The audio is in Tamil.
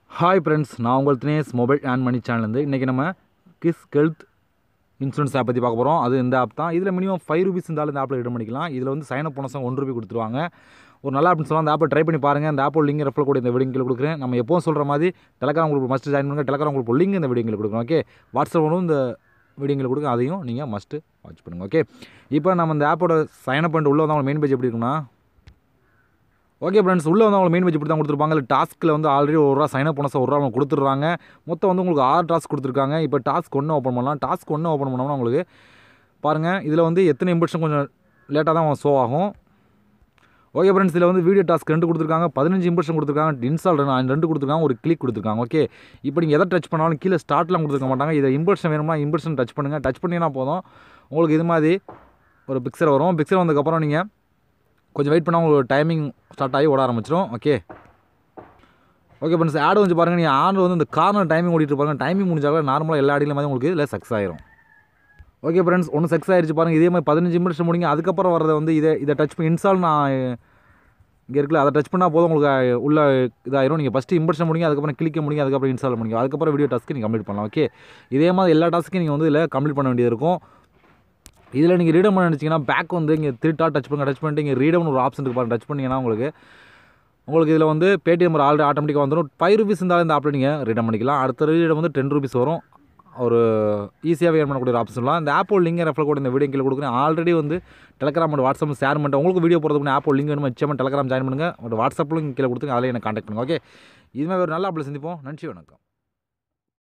ஹாய் ஃப்ரெண்ட்ஸ், நான் உங்கள் தினேஷ் மொபைல் அண்ட் மணி சேனல்லேருந்து இன்றைக்கி நம்ம கிஸ் ஹெல்த் இன்சூரன்ஸ் ஆப் பற்றி பார்க்க போகிறோம். அது இந்த ஆப் தான். இதில் மினிமம் ₹5 இருந்தாலும் இந்த ஆப்பில் ரிடீம் பண்ணிக்கலாம். இதில் வந்து சைன் அப் போனஸாக ₹1 கொடுத்துருவாங்க. ஒரு நல்ல ஆப்னு சொல்லலாம். அந்த ஆப்பை ட்ரை பண்ணி பாருங்கள். அந்த ஆப்போட லிங்க் ரெஃபர் கூட இந்த வீடியோ கீழே கொடுக்குறேன். நம்ம எப்போவும் சொல்கிற மாதிரி டெலகிராம் குரூப் மஸ்ட் ஜாயின் பண்ணுங்கள். டெலகிராம் குரூப் லிங்க் இந்த வீடியோ கீழே கொடுக்குறோம். ஓகே, வாட்ஸ்அப் இந்த வீடியோ கீழே கொடுங்க. அதையும் நீங்கள் மஸ்ட்டு வாட்ச் பண்ணுங்கள். ஓகே, இப்போ நம்ம இந்த ஆப்போட சைன் அப் பண்ணிட்டு உள்ளே வந்து அவங்க மெயின் பேஜ் எப்படி இருக்குன்னா, ஓகே ஃப்ரெண்ட்ஸ், உள்ளே வந்து அவங்க மெயின் பேஜ் இப்படி தான் கொடுத்துருப்பாங்க. இல்லை டாஸ்க்கில் வந்து ஆல்ரெடி ₹1 சைன் அப் போனஸாக ₹1 அவங்க கொடுத்துட்றாங்க. மொத்தம் வந்து உங்களுக்கு 6 டாஸ்க் கொடுத்துருக்காங்க. இப்போ டாஸ்க் 1 ஓப்பன் பண்ணலாம். டாஸ்க் 1 ஓப்பன் பண்ணோம்னா உங்களுக்கு பாருங்கள், இதில் வந்து எத்தனை இம்பர்ஷன் கொஞ்சம் லேட்டாக தான் ஷோ ஆகும். ஓகே ஃப்ரெண்ட்ஸ், இதில் வந்து வீடியோ டாஸ்க் 2 கொடுத்துருக்காங்க, 15 இம்பர்ஷன் கொடுத்துருக்காங்க, இன்ஸ்டால் 2 கொடுத்துருக்காங்க, ஒரு கிளிக் கொடுத்துருக்காங்க. ஓகே, இப்போ நீங்கள் எதை டச் பண்ணாலும் கீழே ஸ்டார்ட்லாம் கொடுத்துருக்க மாட்டாங்க. இதை இம்பர்ஷன் வேணும்னா இம்பர்ஷன் டச் பண்ணுங்கள். டச் பண்ணிங்கன்னா போதும், உங்களுக்கு இது மாதிரி ஒரு பிக்சர் வரும். பிக்சர் வந்ததுக்கப்புறம் நீங்கள் கொஞ்சம் வெயிட் பண்ணால் உங்களுக்கு டைமிங் ஸ்டார்ட் ஆகி ஓட ஆரம்பிச்சிடும். ஓகே ஃப்ரெண்ட்ஸ், ஆடு வந்து பாருங்கள். நீங்கள் ஆடு வந்து இந்த கார்னர் டைமிங் ஓடிட்டு பாருங்கள். டைமிங் முடிஞ்சாலும் நார்மலாக எல்லா ஆடிலும் மாதிரி உங்களுக்கு இதில் சக்ஸஸ் ஆயிரும். ஓகே ஃப்ரெண்ட்ஸ், ஒன்று சக்ஸஸ் ஆயிடுச்சு பாருங்கள். இதே மாதிரி 15 இம்பர்ஷன் முடிங்க. அதுக்கப்புறம் வரதை வந்து இதை டச் பண்ணி இன்ஸ்டால் நான் இங்கே இருக்குல்ல, அதை டச் பண்ணால் போதும் உங்களுக்கு உள்ள இதாயிரும். நீங்கள் ஃபஸ்ட்டு இம்பர்ஷன் முடிங்க, அதுக்கப்புறம் கிளிக்க முடியும், அதுக்கப்புறம் இன்ஸ்டால் முடியும், அதுக்கப்புறம் வீடியோ டாஸ்க்கு நீங்கள் கம்ப்ளீட் பண்ணலாம். ஓகே, இதே மாதிரி எல்லா டாஸ்க்கும் நீங்கள் வந்து இதில் கம்ப்ளீட் பண்ண வேண்டியது இருக்கும். இதில் நீங்கள் ரீடம் பண்ண நினச்சிங்கன்னா பேக் வந்து இங்கே 3 டாட் டச் பண்ணிட்டு இங்கே ரீடம்னு ஒரு ஆப்ஷன் இருக்குது. டச் பண்ணிங்கன்னா உங்களுக்கு இதில் வந்து பேடிஎம் ஆல்ரெடி ஆட்டோமேட்டிக்காக வந்துடும். ₹5 இருந்தாலும் இந்த ஆப்பில் நீங்கள் ரீடம் பண்ணிக்கலாம். அடுத்த ரீடம் வந்து ₹10 வரும். ஒரு ஈஸியாகவே ஏர்ன் பண்ணக்கூடிய ஒரு ஆப்ஷன் சொல்லலாம். இந்த ஆப்போட லிங்க் ரெஃபர் கூட இந்த வீடியோ கீழே கொடுக்குறேன். ஆல்ரெடி வந்து டெலகிராம் அண்ட் வாட்ஸ்அப் ஷேர் பண்ணிட்டு உங்களுக்கு வீடியோ போகிறதுக்கு முன்னாடி ஆப்போட லிங்க் வேணும், நிச்சயமாக டெலகிராம் ஜாயின் பண்ணுங்கள். வாட்ஸ்அப்பில் கீழே கொடுத்துங்க, அதில் எனக்கு கான்டாக்ட் பண்ணுங்கள். ஓகே, இதுமாதிரி ஒரு நல்ல ஆப்பில் சந்திப்போம். நன்றி, வணக்கம்.